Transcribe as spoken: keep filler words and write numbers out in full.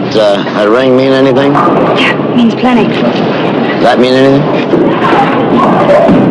that, uh, that ring mean anything? Yeah, means plenty. Does that mean anything?